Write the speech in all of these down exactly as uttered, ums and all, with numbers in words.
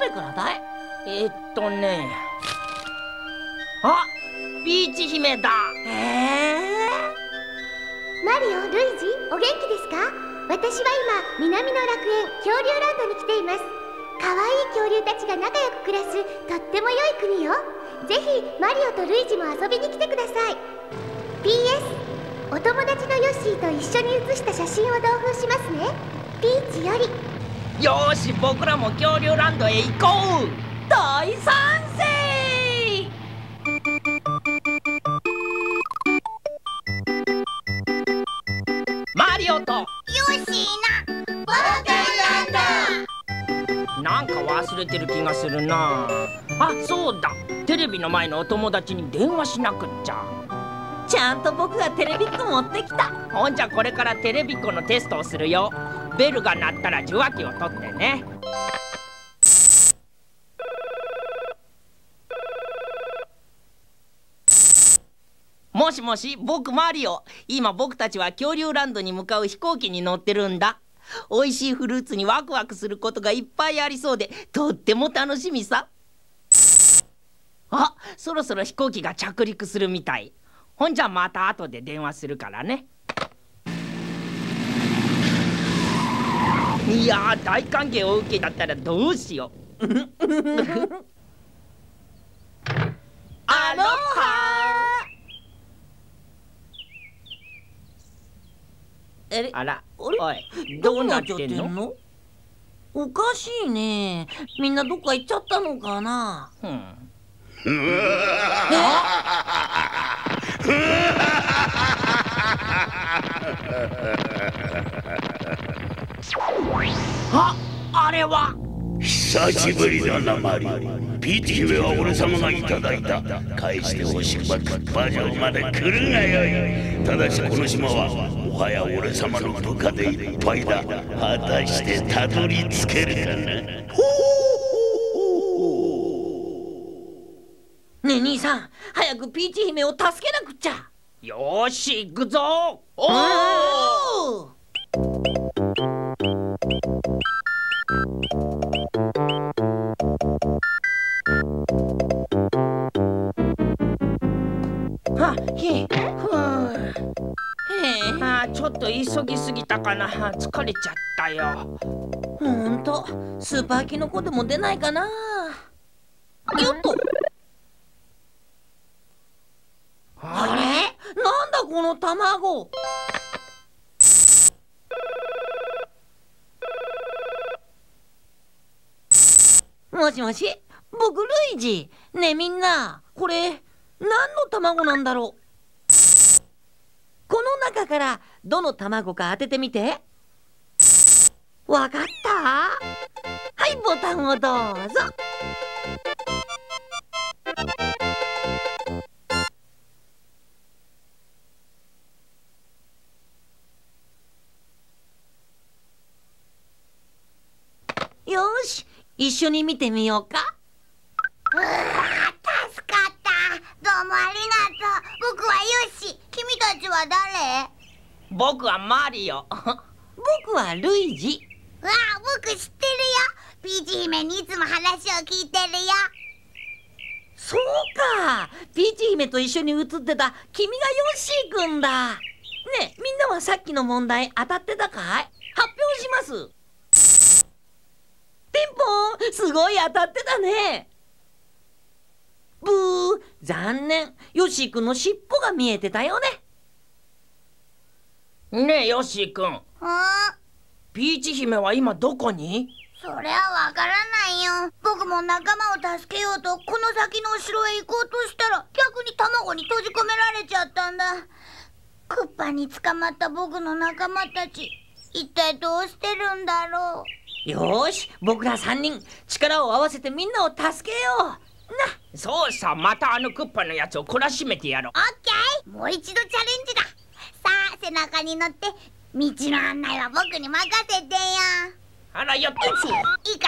誰からだい？ えっとね、あ、ピーチ姫だ。 ええー、マリオ、ルイージ、お元気ですか？私は今、南の楽園恐竜ランドに来ています。かわいい恐竜たちが仲良く暮らすとっても良い国よ。ぜひマリオとルイージも遊びに来てください。 ピーエス お友達のヨッシーと一緒に写した写真を同封しますね。ピーチより。 よーし、僕らも恐竜ランドへ行こう。 大賛成。 マリオとヨッシーの冒険ランド。 なんか忘れてる気がするなあ。そうだ、テレビの前のお友達に電話しなくっちゃ。 ちゃんと僕がテレビっ子持ってきた。 ほんじゃこれからテレビっ子のテストをするよ。ベルが鳴ったら受話器を取ってね。もしもし、僕マリオ。今僕たちは恐竜ランドに向かう飛行機に乗ってるんだ。おいしいフルーツにワクワクすることがいっぱいありそうで、とっても楽しみさ。あ、そろそろ飛行機が着陸するみたい。ほんじゃまた後で電話するからね。いやー、大歓迎を受けだったらどうしよう。アロハー。あれ、 あら、 おい、 どうなってんの？ おかしいね。みんなどっか行っちゃったのかな。 うん。あ、あれは久しぶりだなマリオ。ピーチ姫は俺様がいただいた。返してほしくばクッパ城まで来るがよい。ただしこの島はもはや俺様の部下でいっぱいだ。果たしてたどり着けるかな。 ねえ兄さん、早くピーチ姫を助けなくっちゃ。 よーし、行くぞ。 おお。 あ、ひ、ふう。 へえ。 あ、ちょっと急ぎすぎたかな。疲れちゃったよ。 ほんと、スーパーキノコでも出ないかな。よっと。あれ？なんだこの卵。もしもし、僕ルイージ。ねえみんな、これ何の卵なんだろう。この中からどの卵か当ててみて。わかった？はい、ボタンをどうぞ。よーし、一緒に見てみようか。 うわー、助かった。どうもありがとう。僕はヨッシー。君たちは誰？ 僕はマリオ。 僕はルイージ。 うわあ、僕知ってるよ。ピーチ姫にいつも話を聞いてるよ。 そうか、ピーチ姫と一緒に写ってた君がヨッシーくんだ。ねえ、みんなはさっきの問題当たってたかい？発表します。ピンポン、すごい当たってたね。ブー、残念。ヨッシーくんの尻尾が見えてたよね。 ねえヨッシーくん、 うん？ ピーチ姫は今どこに？ それはわからないよ。僕も仲間を助けようとこの先のお城へ行こうとしたら逆に卵に閉じ込められちゃったんだ。クッパに捕まった僕の仲間たち、一体どうしてるんだろう。 よーし、僕らさんにん力を合わせてみんなを助けような。 そうさ、またあのクッパのやつを懲らしめてやろう。 オッケー、もう一度チャレンジだ。さあ、背中に乗って道の案内は僕に任せてよ。 あら、やっといいかい？行くよ。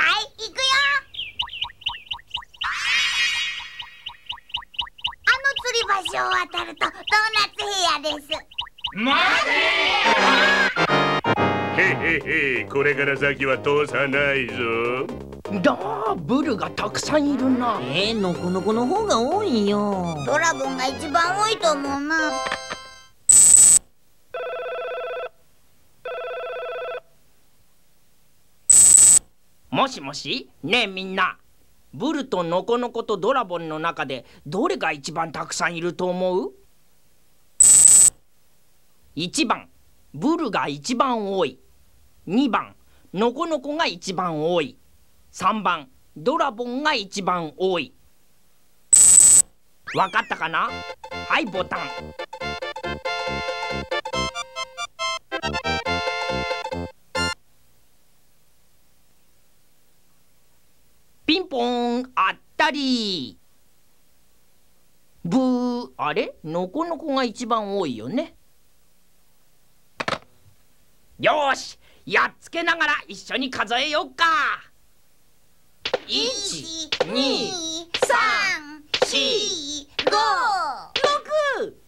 あの吊り橋を渡るとドーナツヘアです。 待て！ へへへ、これから先は通さないぞ。 だー、ブルがたくさんいるな。 えー、ノコノコの方が多いよ。 ドラゴンが一番多いと思うな。 もしもし、ねえみんな、ブルとノコノコとドラゴンの中でどれが一番たくさんいると思う？いちばん、ブルが一番多い。にばん、ノコノコが一番多い。さんばん、ドラゴンが一番多い。わかったかな？はい、ボタン。ピンポーン、あったり。ブー、あれ？ノコノコが一番多いよね。よーし、やっつけながら一緒に数えよっか。いち、に、さん、し、 ご、 ろく。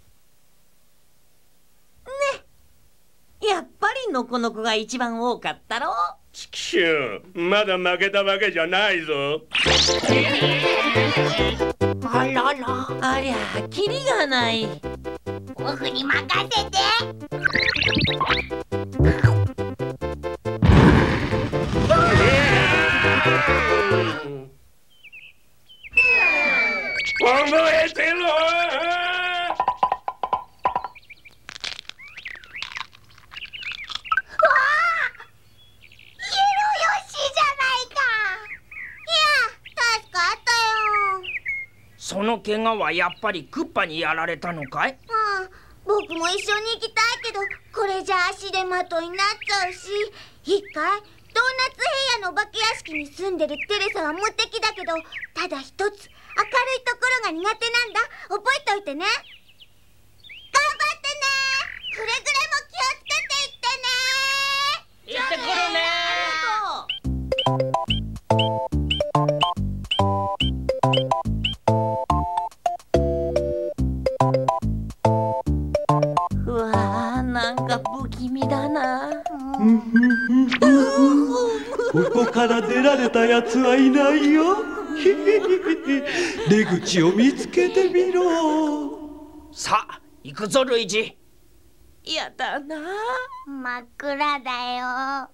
ね、やっぱりノコノコが一番多かったろ。 チキシュー、まだ負けたわけじゃないぞ。 あらら。 ありゃ、キリがない。 僕に任せて。 覚えてろ。 その怪我はやっぱりクッパにやられたのかい？ ああ、僕も一緒に行きたいけど、これじゃ足で的になっちゃうし。一回ドーナツ平野のお化け屋敷に住んでるテレサは無敵だけど、ただ一つ明るいところが苦手なんだ。覚えておいてね。頑張ってね。くれぐれも気をつけていってね。 行ってくるね。 うわー、なんか不気味だな。 ここから出られたやつはいないよ。出口を見つけてみろ。 さあ、行くぞルイージ。 やだな。 真っ暗だよ。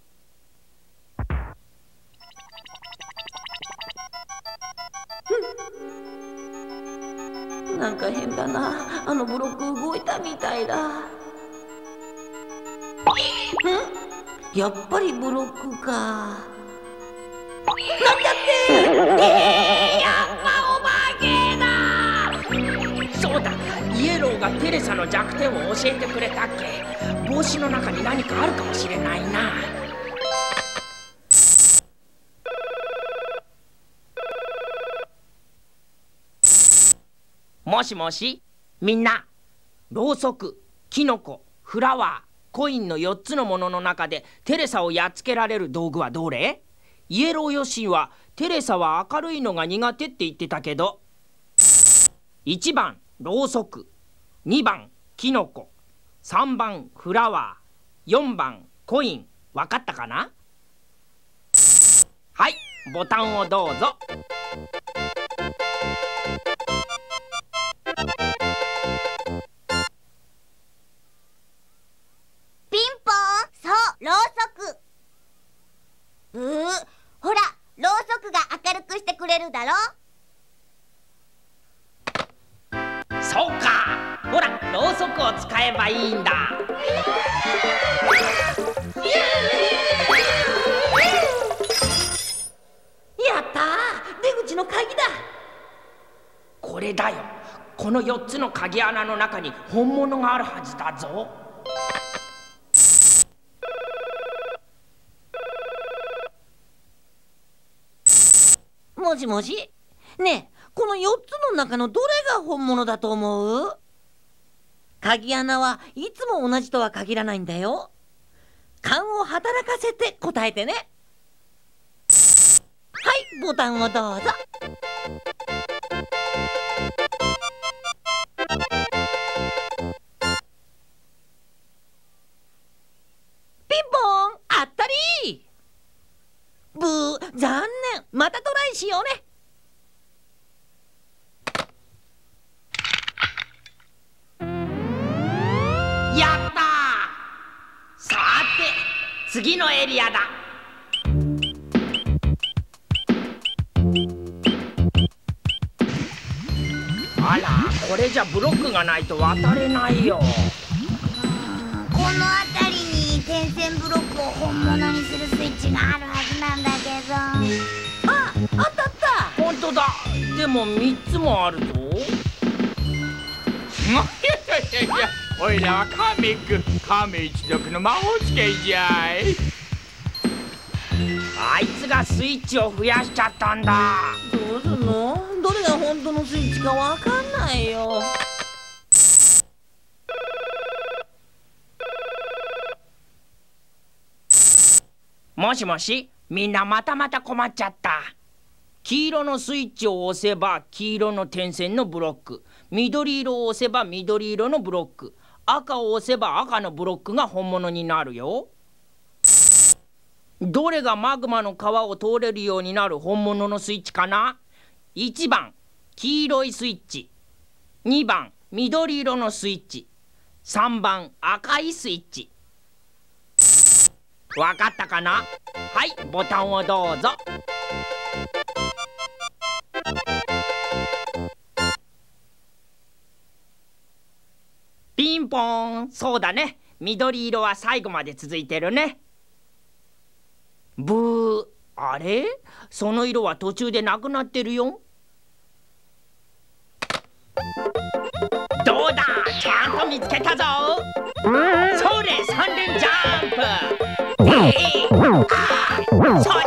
なんか変だな。あのブロック動いたみたいだ。ん？やっぱりブロックか。なんだって、えー、やっぱお化けだ。 そうだ、イエローがテレサの弱点を教えてくれたっけ。帽子の中に何かあるかもしれないな。もしもし、みんな、ろうそく、キノコ、フラワー、コインのよっつのものの中でテレサをやっつけられる道具はどれ？イエローヨッシーはテレサは明るいのが苦手って言ってたけど、いちばんろうそく、にばんキノコ、さんばんフラワー、よんばんコイン、わかったかな？はい、ボタンをどうぞ。 ピンポーン。そう、ろうそく。ブー、ほら、ろうそくが明るくしてくれるだろ。 そうか、ほら、ろうそくを使えばいいんだ。 やったー、出口の鍵だ。 これだよ、このよっつの鍵穴の中に本物があるはずだぞ。 もしもし、ねえ、このよっつの中のどれが本物だと思う？鍵穴はいつも同じとは限らないんだよ。勘を働かせて答えてね。はい、ボタンをどうぞ。ピンポーン、あったり。ブー、残念。 ん、またトライしようね。 やったー。さて次のエリアだ。あら、これじゃブロックがないと渡れないよ。 この辺りに点線ブロックを本物にするスイッチがあるはずなんだけど。 あ、あったあった。 ほんとだ。でもみっつもあるぞ。 いやいやいや、おいらはカメ君、カメ一族の魔法使いじゃい。 あいつがスイッチを増やしちゃったんだ。 どうすんの？どれが本当のスイッチかわかんないよ。 もしもし、みんなまたまた困っちゃった。黄色のスイッチを押せば黄色の点線のブロック、緑色を押せば緑色のブロック、赤を押せば赤のブロックが本物になるよ。どれがマグマの川を通れるようになる本物のスイッチかな？いちばん黄色いスイッチ、にばん緑色のスイッチ、さんばん赤いスイッチ。わかったかな？はい、ボタンをどうぞ。ピンポーン。そうだね、緑色は最後まで続いてるね。ブー。あれ？その色は途中でなくなってるよ。どうだ、ちゃんと見つけたぞ。それ、三連ジャンプ。えい、あー、それ。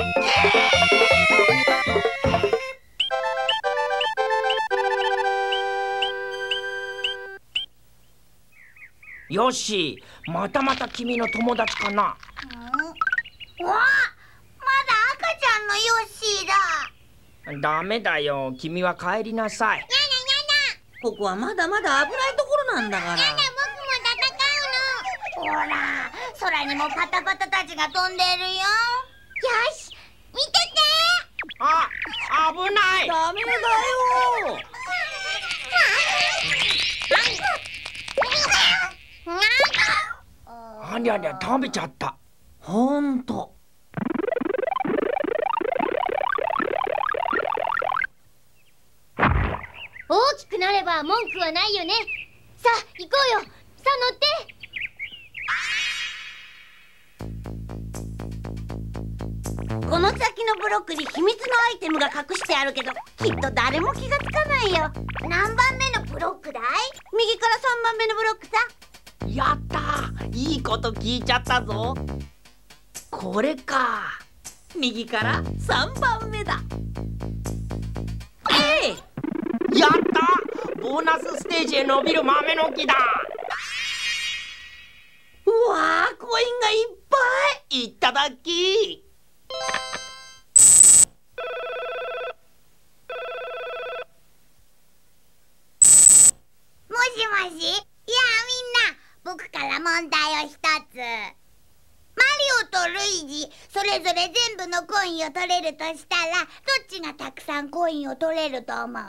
よし、またまた君の友達かな。 わあ、まだ赤ちゃんのヨッシーだ。 ダメだよ、君は帰りなさい。 やだやここはまだまだ危ないところなんだから。 だ。やだ、僕も戦うの。ほら、空にもパタパタたちが飛んでるよ。よし、見てて。 あ、危ない。 ダメだよ。 ありゃりゃ、食べちゃった。 ほんと。 大きくなれば文句はないよね。さあ行こうよ。さあ乗って。この先のブロックに秘密のアイテムが隠してあるけど、きっと誰も気がつかないよ。何番目のブロックだい？右からさんばんめのブロックさ。 やったー、いいこと聞いちゃったぞ。これか。 右からさんばんめだ。えい！ やった、ボーナスステージへ伸びる豆の木だ。 うわー、コインがいっぱい。 いただき。 もしもし。いやみんな、僕から問題を一つ。マリオとルイージ、それぞれ全部のコインを取れるとしたら、どっちがたくさんコインを取れると思う？マ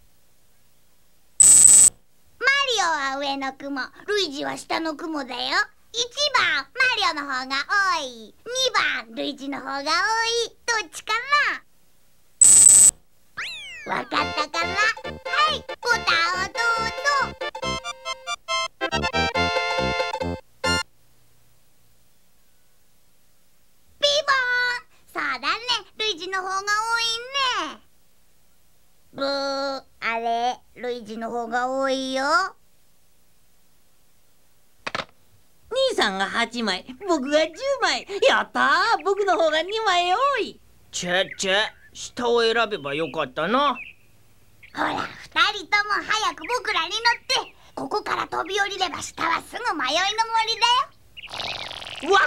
リオは上の雲、ルイージは下の雲だよ。いちばんマリオの方が多い、にばんルイージの方が多い。どっちかな？わかったかな？はい、ボタンをどうぞ。ピボーン。そうだね、ルイージの方が多いね。ブー。あれ、ルイージの方が多いよ。 兄さんがはちまい、僕がじゅうまい。やったー、僕の方がにまい多い。 チェチェ、下を選べばよかったな。 ほら、二人とも早く僕らに乗って。ここから飛び降りれば下はすぐ迷いの森だよ。 わっ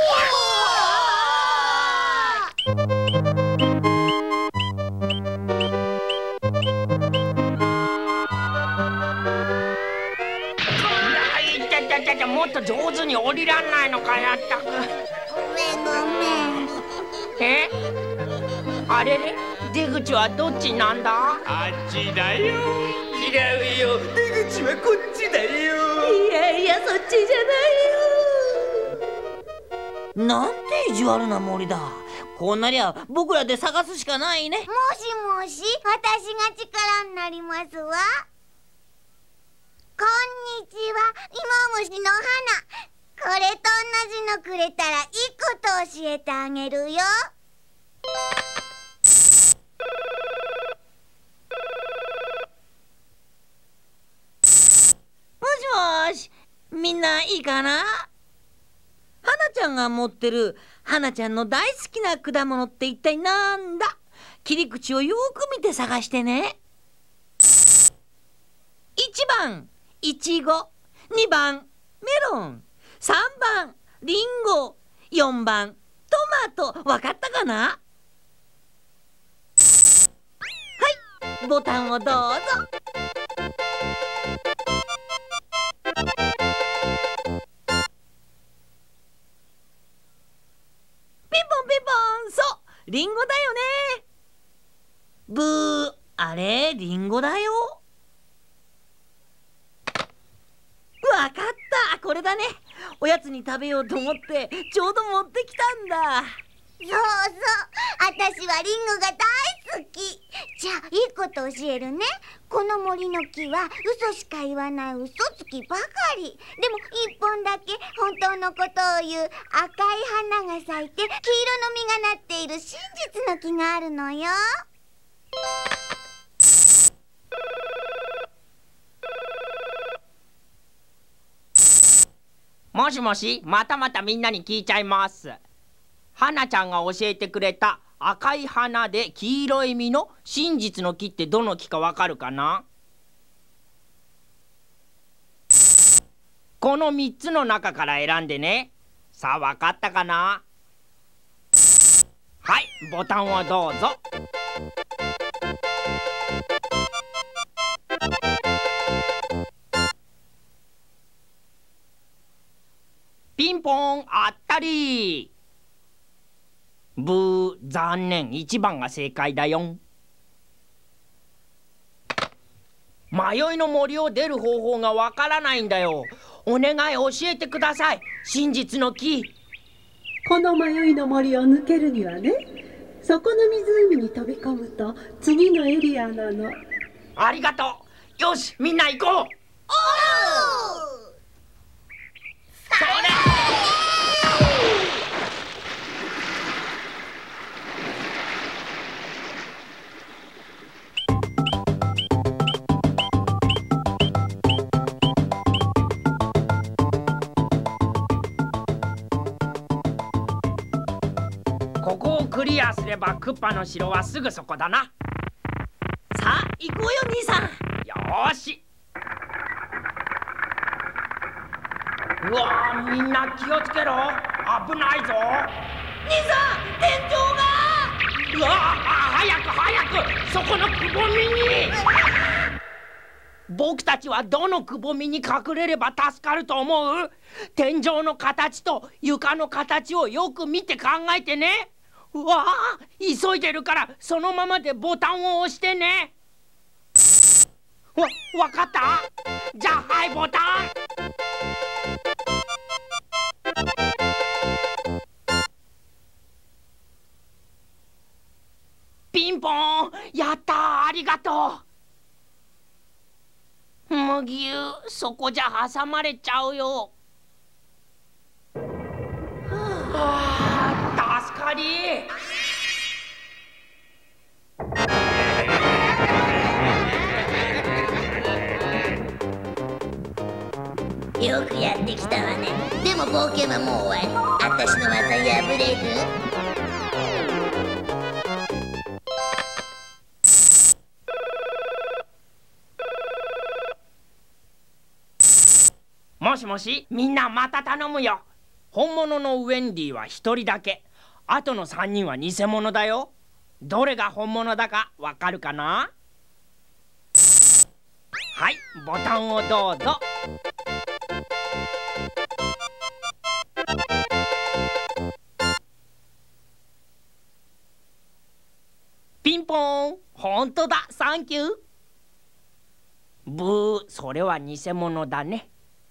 もっと上手に降りらんないのか、やったく。 ごめんごめん。 え？ あれれ、出口はどっちなんだ？ あっちだよ。 違うよ、出口はこっちだよ。 いやいや、そっちじゃないよ。なんて意地悪な森だ。こうなりゃ僕らで探すしかないね。 もしもし、私が力になりますわ。こんにちは、イモムシの花。これと同じのくれたらいいこと教えてあげるよ。 もしもし、みんないいかな？花ちゃんが持ってる花ちゃんの大好きな果物って一体なんだ？切り口をよく見て探してね。いちばんいちご、にばんメロン、さんばんリンゴ、よんばんトマト。わかったかな？はい、ボタンをどうぞ。ピンポンピンポン、そうリンゴだよね。ブー、あれリンゴだよ。わかった、これだね。おやつに食べようと思ってちょうど持ってきたんだ。 そうそう、私はリンゴが大好き。じゃあいいこと教えるね。この森の木は嘘しか言わない嘘つきばかり。でも一本だけ本当のことを言う赤い花が咲いて黄色の実がなっている真実の木があるのよ。 もしもし、またまたみんなに聞いちゃいます。花ちゃんが教えてくれた赤い花で黄色い実の真実の木ってどの木かわかるかな？このみっつの中から選んでね。さあ、わかったかな？はい、ボタンをどうぞ。ピンポン、あったり。ブー、残念、いちばんが正解だよ。迷いの森を出る方法がわからないんだよ。お願い教えてください、真実の木。 この迷いの森を抜けるにはね、そこの湖に飛び込むと次のエリアなの。 ありがとう。よし、みんな行こう。おう、それ。ここをクリアすればクッパの城はすぐそこだな。 さあ行こうよ兄さん。 よーし。うわー、みんな気をつけろ、危ないぞ。 兄さん、天井が。 うわー、早く早く、そこのくぼみに。僕たちはどのくぼみに隠れれば助かると思う？天井の形と床の形をよく見て考えてね。うわあ、急いでるからそのままでボタンを押してね。わ、わかった？じゃあはい、ボタン。ピンポーン、やったー、ありがとう。むぎゅー、そこじゃ挟まれちゃうよ。はあ、助かり。 よくやってきたわね。でも冒険はもう終わり。あたしの技破れる？ もしもし、みんなまた頼むよ。本物のウェンディは一人だけ。あとの三人は偽物だよ。どれが本物だかわかるかな？はい、ボタンをどうぞ。 ンポーン。ほんとだ、サンキュー。ブー、それは偽物だね。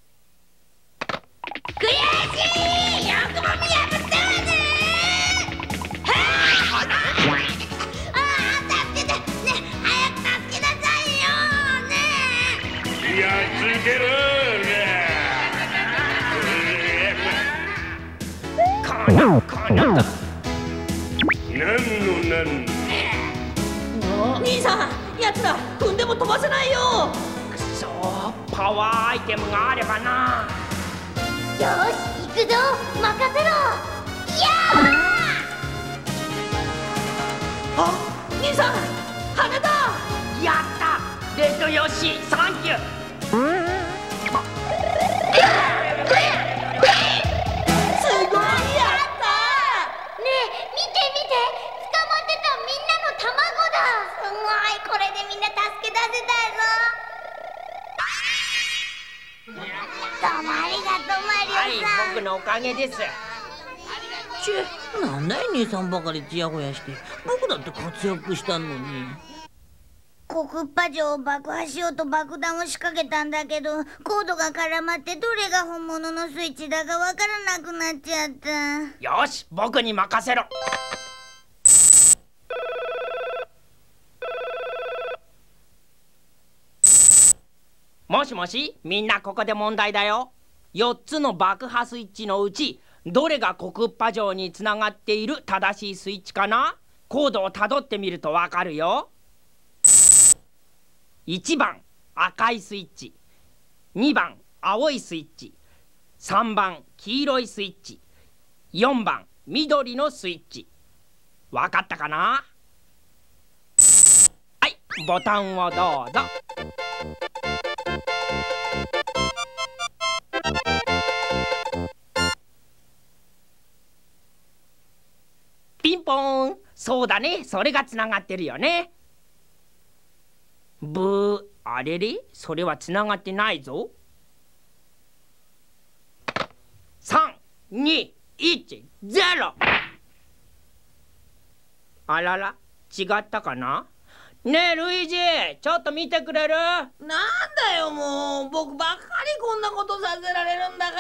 悔しい。よくも見破ったわね。はあ、ああ、助けてね、早く助けなさいよね。 やっつけろ。 このこのなんのなんの。 兄さん、やつら踏んでも飛ばせないよ。 くそー、パワーアイテムがあればな。 よし、行くぞ。任せろ。いやあ、兄さん、羽だ。 やった、レッドヨッシー、サンキュー。 すごいやった。 ねえ、見て見て、捕まってたみんなの卵だ。すごい、これでみんな助け出せたぞ。どうもありがとう、マリオさん。 はい、僕のおかげです。 ちぇ、なんだい兄さんばかりちやほやして。僕だって活躍したのに。 コクッパ城を爆破しようと爆弾を仕掛けたんだけど、コードが絡まってどれが本物のスイッチだかわからなくなっちゃった。 よし、僕に任せろ。もしもし、みんなここで問題だよ。よっつの爆破スイッチのうちどれがコクッパ城につながっている正しいスイッチかな。コードをたどってみるとわかるよ。いちばん赤いスイッチ、にばん青いスイッチ、さんばん黄色いスイッチ、よんばん緑のスイッチ。わかったかな。はい、ボタンをどうぞ。ピンポーン。そうだね、それがつながってるよね。ブー、あれれ、それはつながってないぞ。さん、に、いち、ゼロ。あらら、違ったかな。ねえルイージ、ちょっと見てくれる。 なんだよもう、僕ばっかりこんなことさせられるんだから。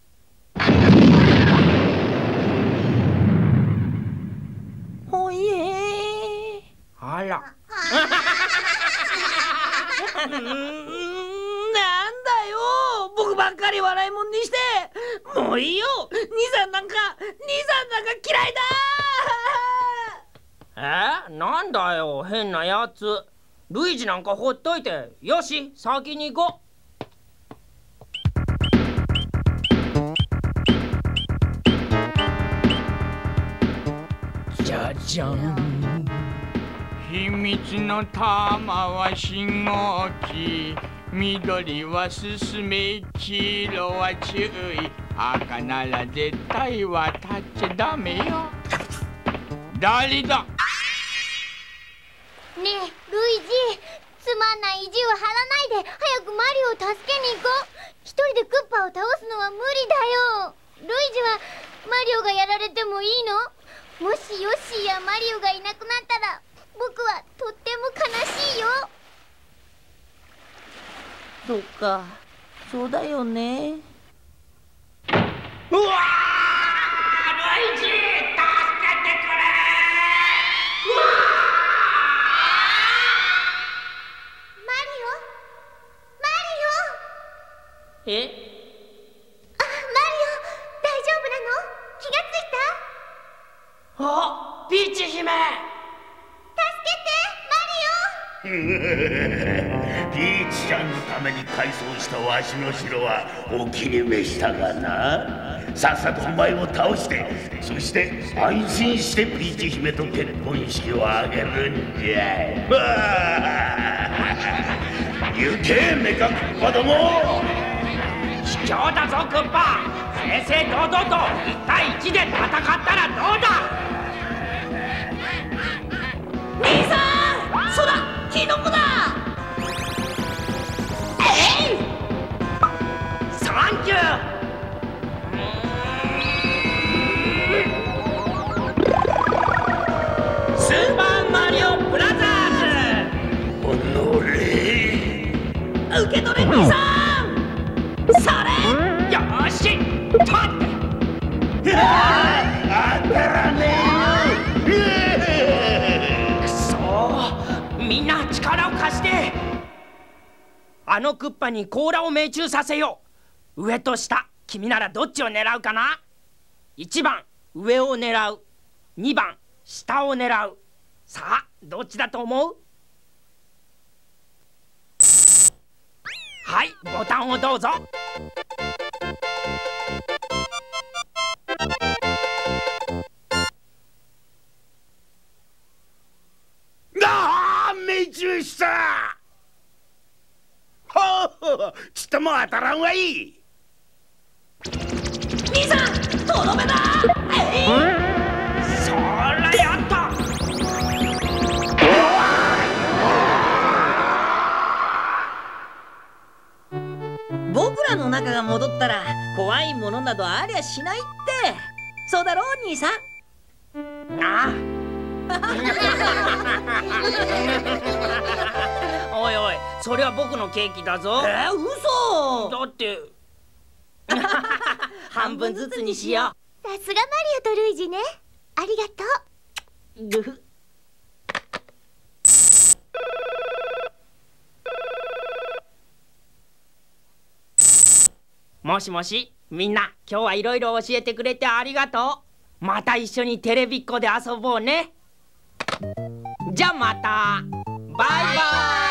ほいえー。 あらうーん、なんだよ、僕ばっかり笑いもんにして。もういいよ、兄さんなんか兄さんなんか嫌いだ。 えー、なんだよ変なやつ。ルイージなんかほっといて。よし、先に行こう。じゃじゃん。 秘密の玉は信号機、緑は進め、黄色は注意、赤なら絶対渡っちゃダメよ。誰だ。 ねえルイージ、つまんない意地を張らないで早くマリオを助けに行こう。一人でクッパを倒すのは無理だよ。ルイージはマリオがやられてもいいの？もしヨッシーやマリオがいなくなったら僕はとっても悲しいよ。 そっか、そうだよね。 うわー、ルイージ、助けてくれ。うわマリオマリオえあ、マリオ大丈夫なの？気がついた？ あ、ピーチ姫。 ピーチちゃんのために改装したわしの城はお気に召したがな。さっさとお前を倒して、そして安心してピーチ姫と結婚式を挙げるんじゃ。行けメカクッパども。 卑怯だぞクッパ。正々堂々といち対いちで戦ったらどうだ。 兄さん、そうだ、キノコだ。えい、 サンキュー。スーパー兄さん、それ。 よーし、とって当たらねえよ。 くそー、みんな力を貸して。あのクッパに甲羅を命中させよう。上と下、君ならどっちを狙うかな。いちばん上を狙う、にばん下を狙う。さあどっちだと思う？はい、ボタンをどうぞ。 ああ、命中した。ほう、ちっとも当たらんわい。 兄さん、とどめだ。えい、 そらやった。 僕らの仲が戻ったら怖いものなどありゃしないって。そうだろう兄さん。 ああおいおい、それは僕のケーキだぞ。 えー、嘘だって半分ずつにしよさすがマリオとルイージね。ありがとう。 ぐふ。 もしもし、みんな今日はいろいろ教えてくれてありがとう。また一緒にテレビっ子で遊ぼうね。じゃあまた。バイバイ。